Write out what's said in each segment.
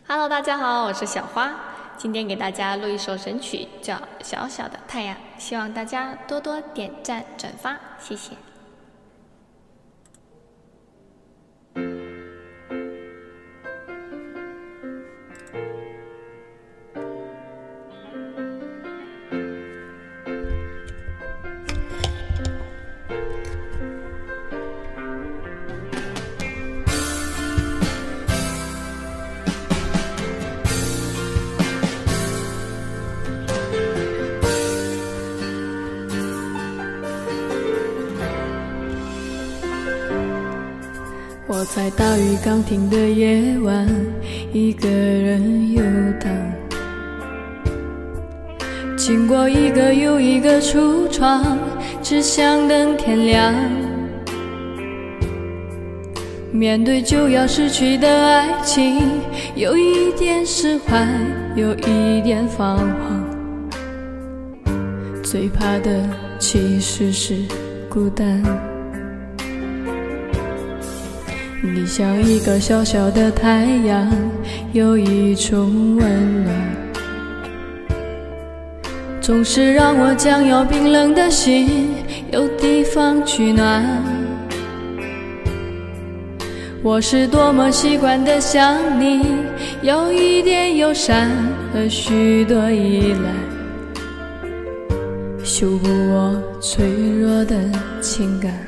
Hello， 大家好，我是小花，今天给大家录一首神曲，叫《小小的太阳》，希望大家多多点赞转发，谢谢。 我在大雨刚停的夜晚，一个人游荡，经过一个又一个橱窗，只想等天亮。面对就要失去的爱情，有一点释怀，有一点彷徨。最怕的其实是孤单。你像一个小小的太阳，有一种温暖，总是让我将要冰冷的心有地方取暖。我是多么习惯地想你，有一点友善和许多依赖，修补我脆弱的情感。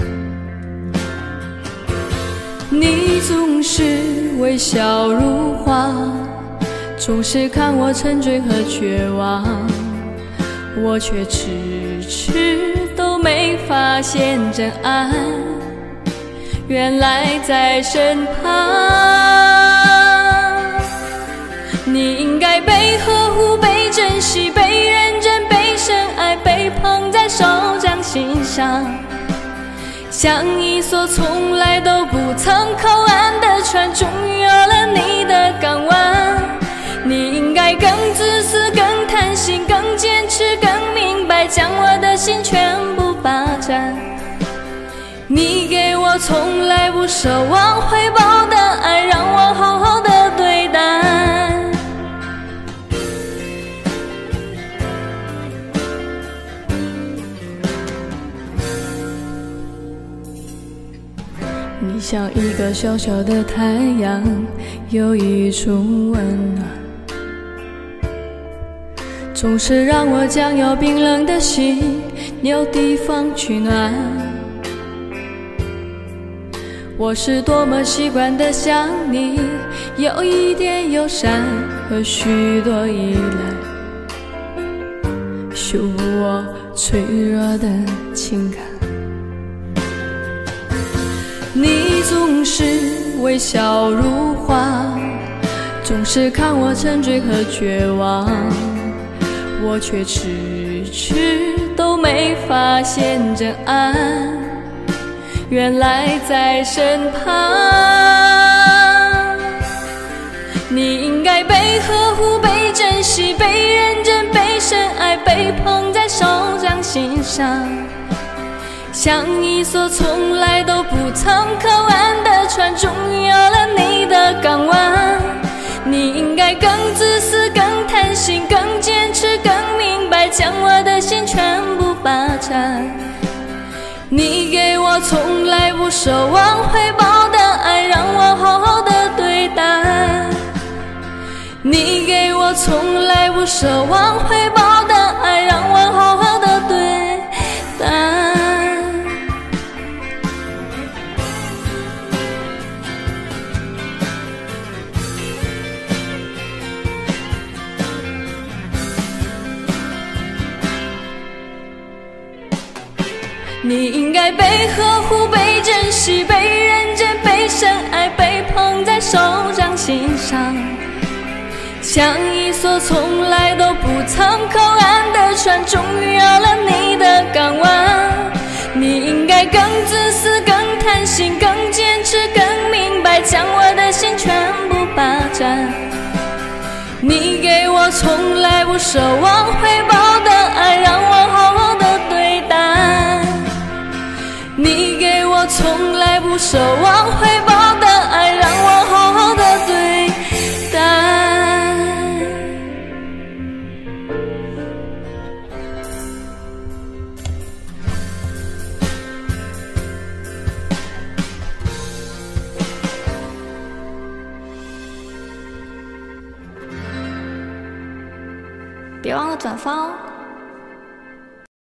你总是微笑如花，总是看我沉醉和绝望，我却迟迟都没发现真爱，原来在身旁。你应该被呵护，被珍惜，被认真，被深爱，被捧在手掌心上，像一艘从来都不曾靠岸的船，终于有了你的港湾。你应该更自私，更贪心，更坚持，更明白，将我的心全部霸占。你给我从来不奢望回报的爱，让我好好的对待。你像一个小小的太阳，有一种温暖，总是让我将要冰冷的心有地方取暖。我是多么习惯地想你，有一点友善和许多依赖，修补我脆弱的情感。你总是微笑如花，总是看我沉醉和绝望，我却迟迟都没发现真爱，原来在身旁。你应该被呵护，被珍惜，被认真，被深爱，被捧在手掌心上，像一艘从来都不曾靠岸的船，终于有了你的港湾。你应该更自私，更贪心，更坚持，更明白，将我的心全部霸占。你给我从来不奢望回报的爱，让我好好的对待。你给我从来不奢望回报的爱，让我好好的对待。你应该被呵护，被珍惜，被认真，被深爱，被捧在手掌心上，像一艘从来都不曾靠岸的船，终于有了你的港湾。你应该更自私，更贪心，更坚持，更明白，将我的心全部霸占。你给我从来不奢望回报的爱，让我好好的对待。你给我从来不奢望回报的爱，让我好好的对待。 别忘了转发哦。